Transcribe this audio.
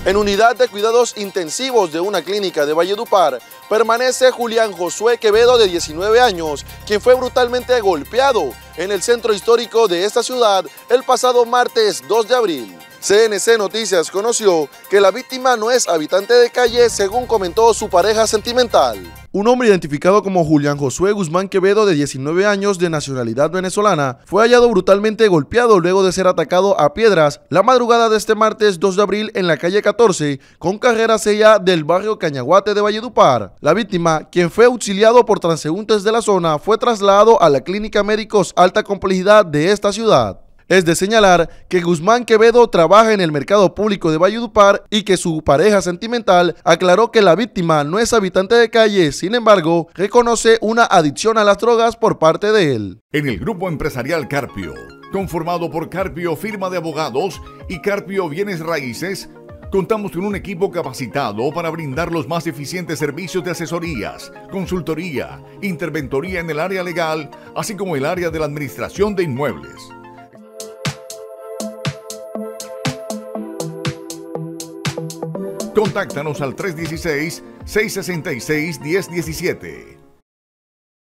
En unidad de cuidados intensivos de una clínica de Valledupar permanece Julián Josué Quevedo, de 19 años, quien fue brutalmente golpeado en el centro histórico de esta ciudad el pasado martes 2 de abril. CNC Noticias conoció que la víctima no es habitante de calle, según comentó su pareja sentimental. Un hombre identificado como Julián Josué Guzmán Quevedo, de 19 años, de nacionalidad venezolana, fue hallado brutalmente golpeado luego de ser atacado a piedras la madrugada de este martes 2 de abril en la calle 14, con carrera 6 del barrio Cañaguate de Valledupar. La víctima, quien fue auxiliado por transeúntes de la zona, fue trasladado a la clínica Médicos Alta Complejidad de esta ciudad. Es de señalar que Guzmán Quevedo trabaja en el mercado público de Valledupar y que su pareja sentimental aclaró que la víctima no es habitante de calle, sin embargo, reconoce una adicción a las drogas por parte de él. En el grupo empresarial Carpio, conformado por Carpio Firma de Abogados y Carpio Bienes Raíces, contamos con un equipo capacitado para brindar los más eficientes servicios de asesorías, consultoría, interventoría en el área legal, así como el área de la administración de inmuebles. Contáctanos al 316-666-1017.